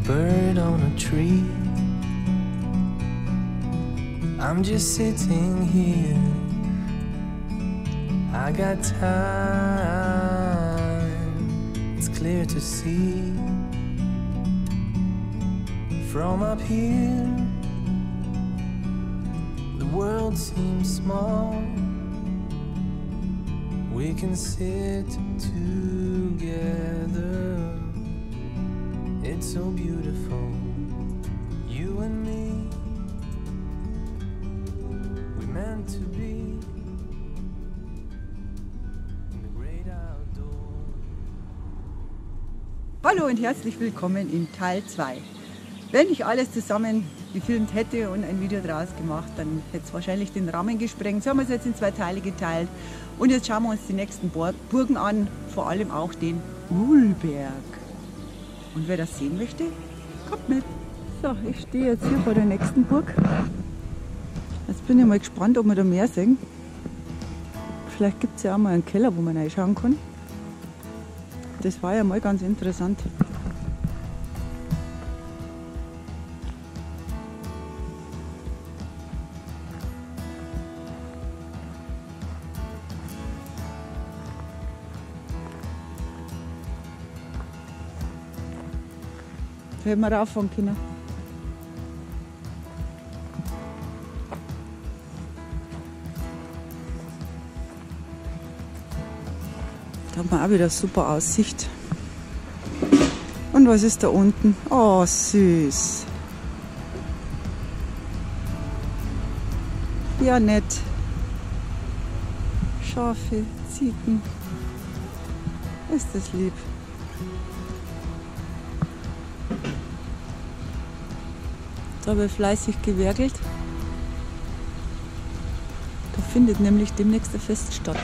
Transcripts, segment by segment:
bird on a tree. I'm just sitting here. I got time. It's clear to see from up here. The world seems small. We can sit together. It's so beautiful, you and me. We're meant to be in the great outdoors. Hallo und herzlich willkommen in Teil 2. Wenn ich alles zusammen gefilmt hätte und ein Video draus gemacht, dann hätte es wahrscheinlich den Rahmen gesprengt. So haben wir es jetzt in 2 Teile geteilt. Und jetzt schauen wir uns die nächsten Burgen an, vor allem auch den Uhlberg. Und wer das sehen möchte, kommt mit. So, ich stehe jetzt hier vor der nächsten Burg. Jetzt bin ich mal gespannt, ob wir da mehr sehen. Vielleicht gibt es ja auch mal einen Keller, wo man reinschauen kann. Das war ja mal ganz interessant. Da hätten wir rauffahren können. Da hat man auch wieder super Aussicht. Und was ist da unten? Oh, süß. Ja, nett. Schafe, Ziegen. Ist das lieb. Da wird fleißig gewerkelt. Da findet nämlich demnächst ein Fest statt.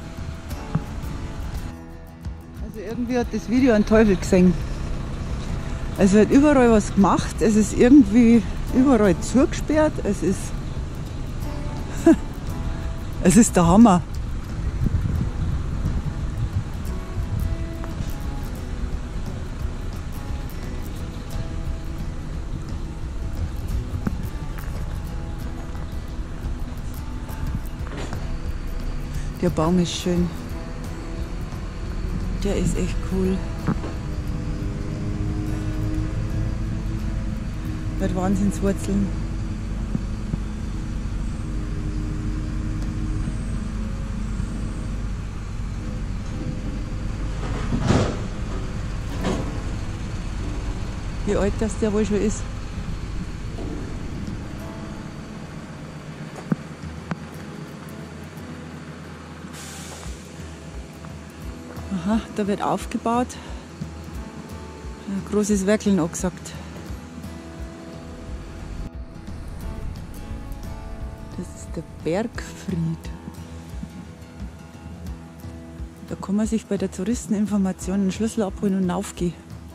Also irgendwie hat das Video einen Teufel gesehen. Es wird überall was gemacht, es ist irgendwie überall zugesperrt, es ist der Hammer. Der Baum ist schön. Der ist echt cool. Mit Wahnsinnswurzeln. Wie alt das der wohl schon ist. Aha, da wird aufgebaut. Ein großes Werkeln angesagt. Das ist der Bergfried. Da kann man sich bei der Touristeninformation einen Schlüssel abholen und raufgehen.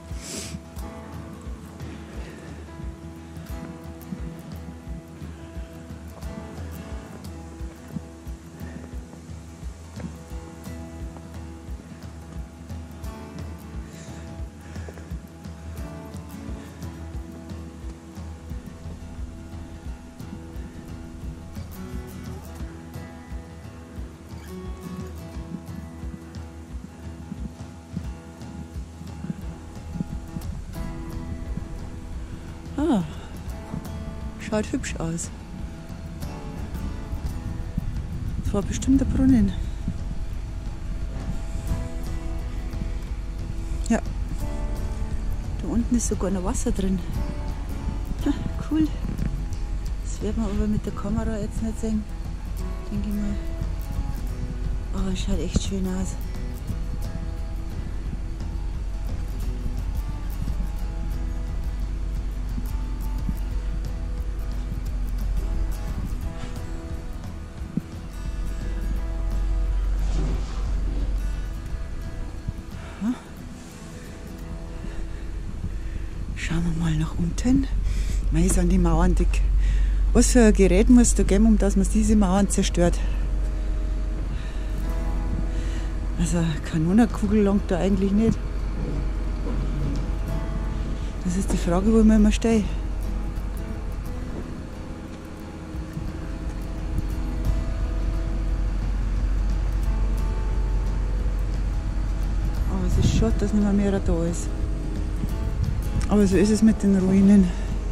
Ah, schaut hübsch aus. Das war bestimmt der Brunnen. Ja, da unten ist sogar noch Wasser drin. Ha, cool. Das werden wir aber mit der Kamera jetzt nicht sehen, denke ich mal. Oh, es schaut echt schön aus. Schauen wir mal nach unten. Man ist an die Mauern dick. Was für ein Gerät muss da geben, um dass man diese Mauern zerstört? Also Kanonenkugel langt da eigentlich nicht. Das ist die Frage, wo ich mir immer stehe. Aber es ist schade, dass nicht mehr da ist. Aber so ist es mit den Ruinen.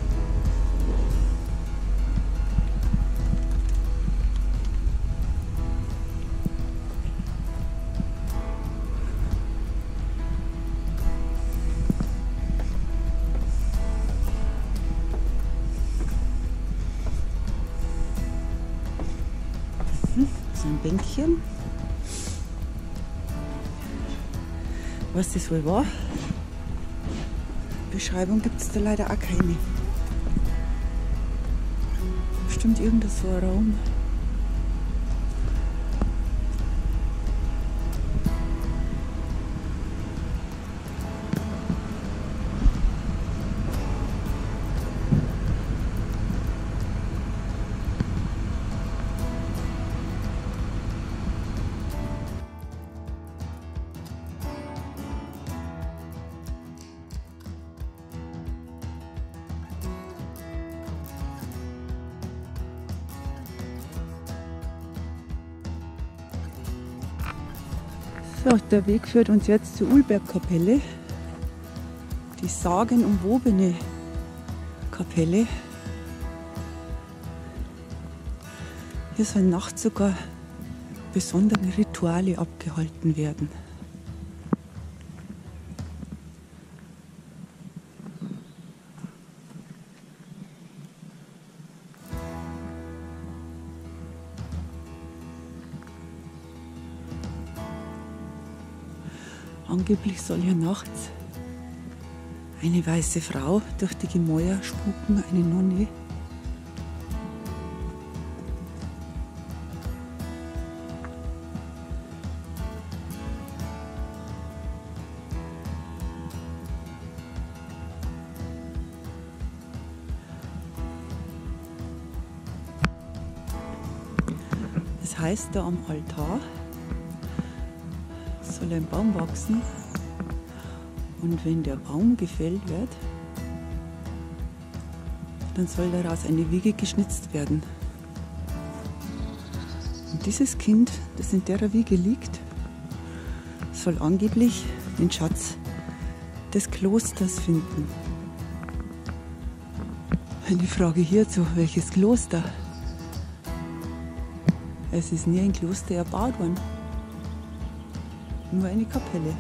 So ein Bänkchen. Was das wohl war? Beschreibung gibt es da leider auch keine. Bestimmt irgendein so ein Raum. So, der Weg führt uns jetzt zur Ulbergkapelle, die sagenumwobene Kapelle. Hier sollen nachts sogar besondere Rituale abgehalten werden. Angeblich soll hier nachts eine weiße Frau durch die Gemäuer spuken, eine Nonne. Das heißt, da am Altar soll ein Baum wachsen und wenn der Baum gefällt wird, dann soll daraus eine Wiege geschnitzt werden. Und dieses Kind, das in der Wiege liegt, soll angeblich den Schatz des Klosters finden. Eine Frage hierzu, welches Kloster? Es ist nie ein Kloster erbaut worden. Nur eine Kapelle.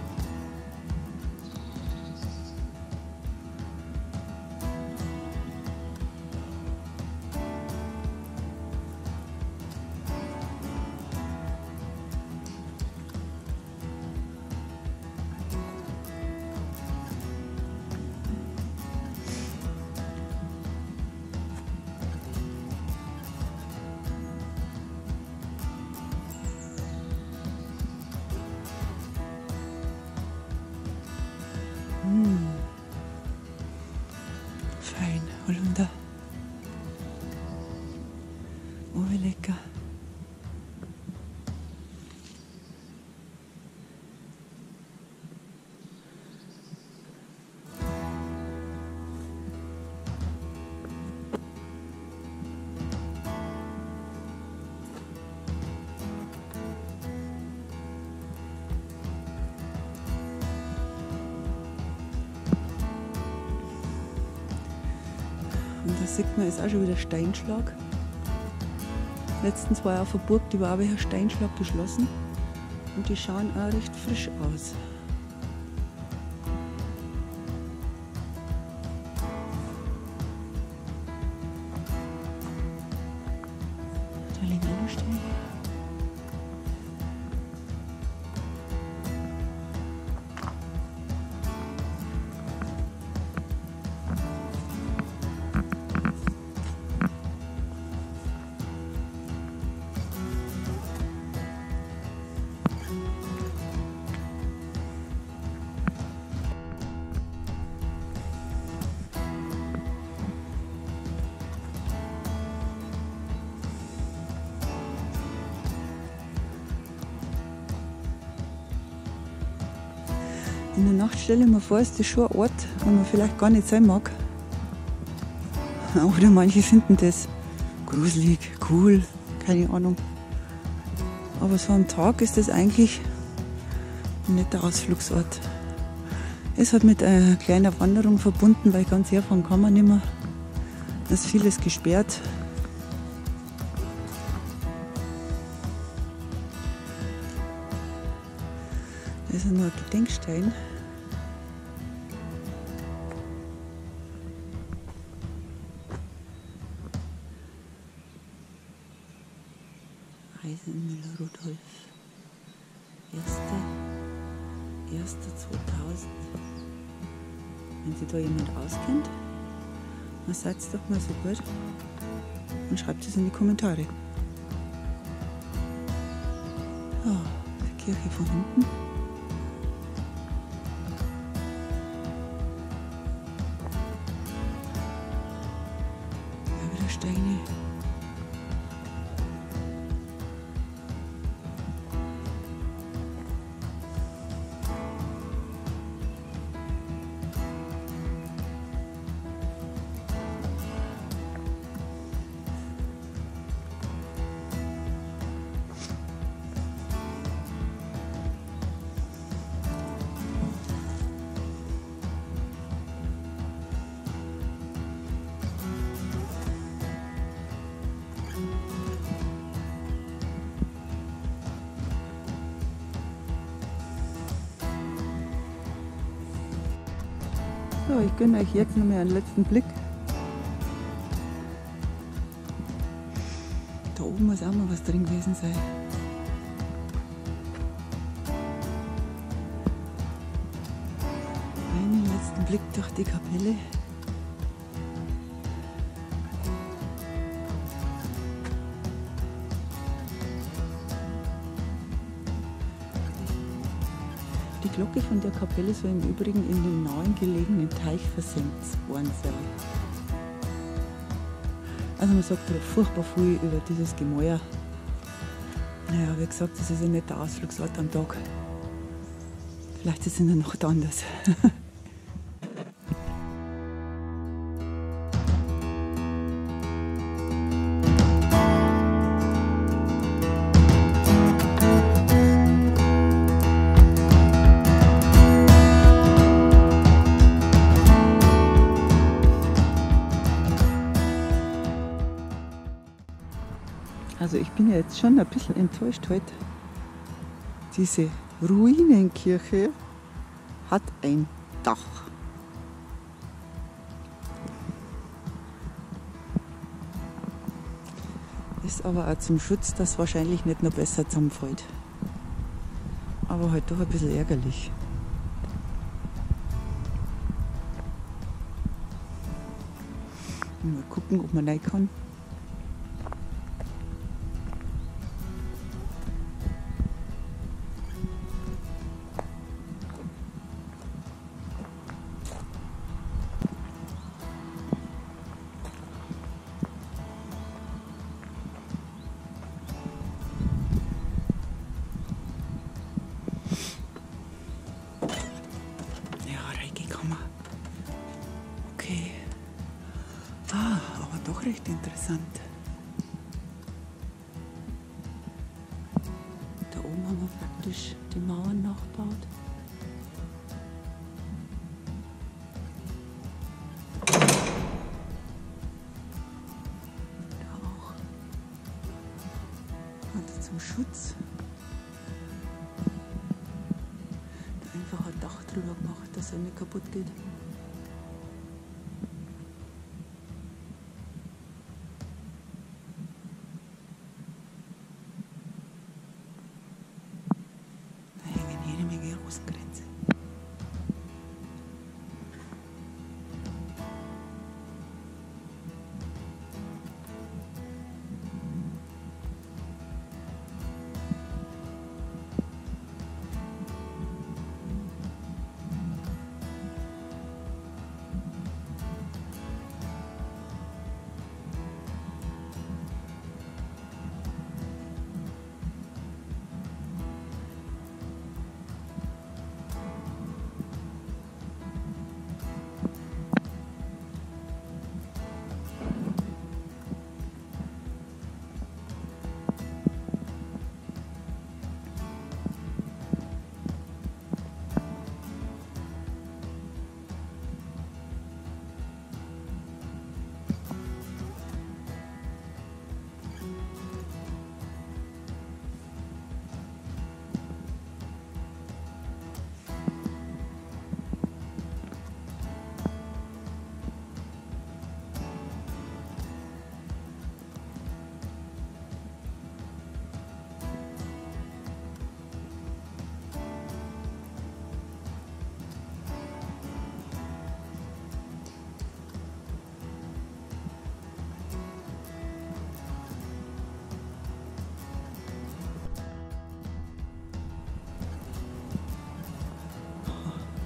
Fein, Holunder. Oh, wie lecker. Und da sieht man, ist auch schon wieder Steinschlag. Letztens war ja auf der Burg, die war aber per Steinschlag geschlossen. Und die schauen auch recht frisch aus. Da liegen auch noch Steine. In der Nacht stelle ich mir vor, ist das schon ein Ort, wo man vielleicht gar nicht sein mag. Oder manche finden das gruselig, cool, keine Ahnung. Aber so am Tag ist das eigentlich ein netter Ausflugsort. Es hat mit einer kleinen Wanderung verbunden, weil ganz herfahren kann man nicht mehr. Da ist vieles gesperrt. Da ist noch ein Gedenkstein. Eisenmüller Rudolf. 1.1.2000. Wenn sich da jemand auskennt, dann seid doch mal so gut und schreibt es in die Kommentare. Ja, die Kirche von hinten. Ja, wieder Steine. So, ich gönne euch jetzt noch mal einen letzten Blick. Da oben muss auch mal was drin gewesen sein. Einen letzten Blick durch die Kapelle. Die Glocke von der Kapelle soll im Übrigen in den nahen gelegenen Teich versenkt worden sein. Also man sagt furchtbar viel über dieses Gemäuer. Naja, wie gesagt, das ist ein netter Ausflugsort am Tag. Vielleicht ist es in der Nacht anders. Also ich bin ja jetzt schon ein bisschen enttäuscht heute. Diese Ruinenkirche hat ein Dach. Ist aber auch zum Schutz, dass wahrscheinlich nicht noch besser zusammenfällt. Aber halt doch ein bisschen ärgerlich. Mal gucken, ob man rein kann. Okay. Aber doch recht interessant. Da oben haben wir praktisch die Mauern nachgebaut. Da auch. Und zum Schutz. Da einfach ein Dach drüber gemacht, dass er nicht kaputt geht. Rosengrenze.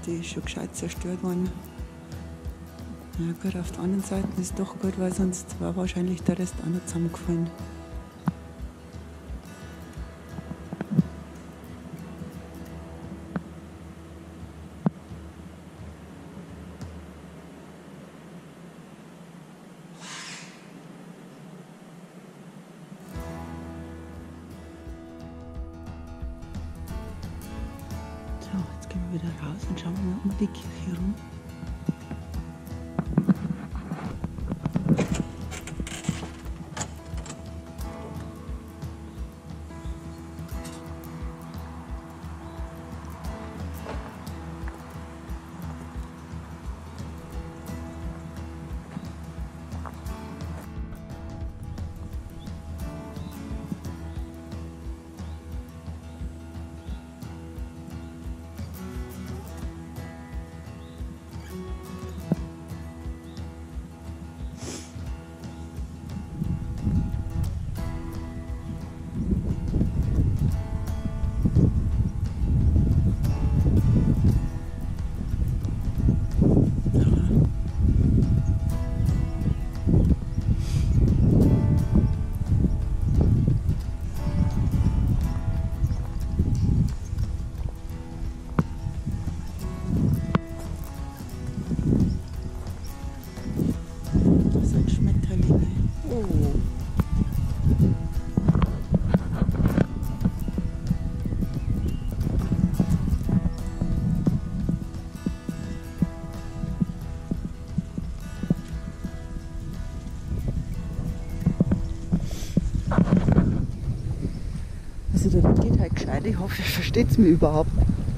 die ist schon gescheit zerstört worden. Ja gut, auf der anderen Seite ist es doch gut, weil sonst war wahrscheinlich der Rest auch noch zusammengefallen. So, jetzt gehen wir wieder raus und schauen mal um die Kirche rum. Das sind Schmetterlinge. Oh. Also der Wind geht halt gescheit. Ich hoffe, ihr versteht es mir überhaupt.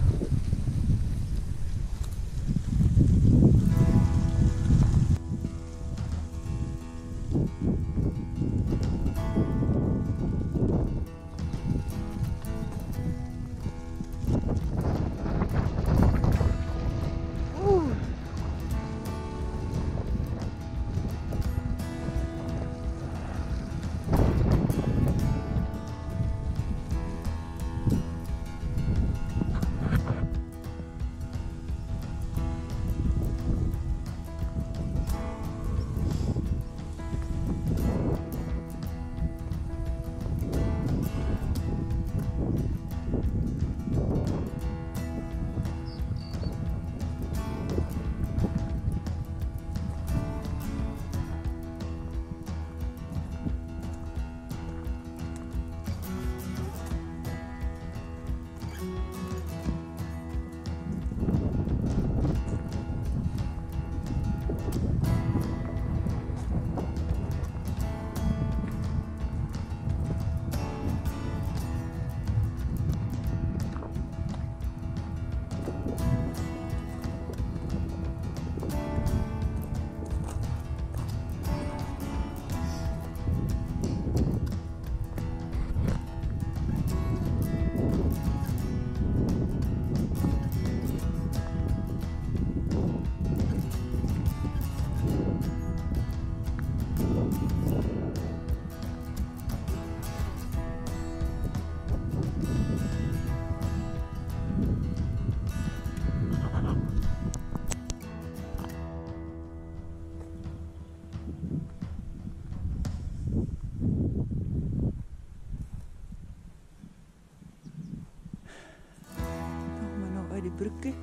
Brücke.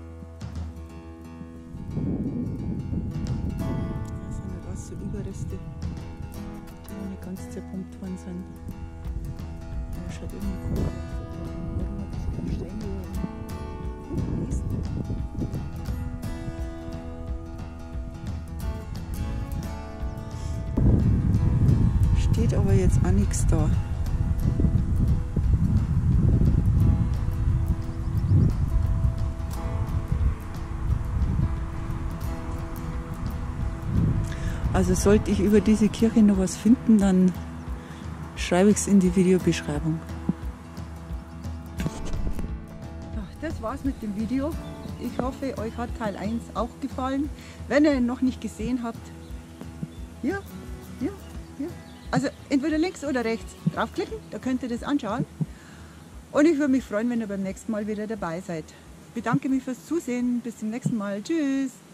Da sind ja was so Überreste, die noch nicht ganz zerpumpt worden sind. Ja, schaut irgendwie cool aus. Warum hat das so einen Stein gewesen? Steht aber jetzt auch nichts da. Also sollte ich über diese Kirche noch was finden, dann schreibe ich es in die Videobeschreibung. Ja, das war's mit dem Video. Ich hoffe, euch hat Teil 1 auch gefallen. Wenn ihr ihn noch nicht gesehen habt, ja. Also entweder links oder rechts draufklicken, da könnt ihr das anschauen. Und ich würde mich freuen, wenn ihr beim nächsten Mal wieder dabei seid. bedanke mich fürs Zusehen. Bis zum nächsten Mal. Tschüss.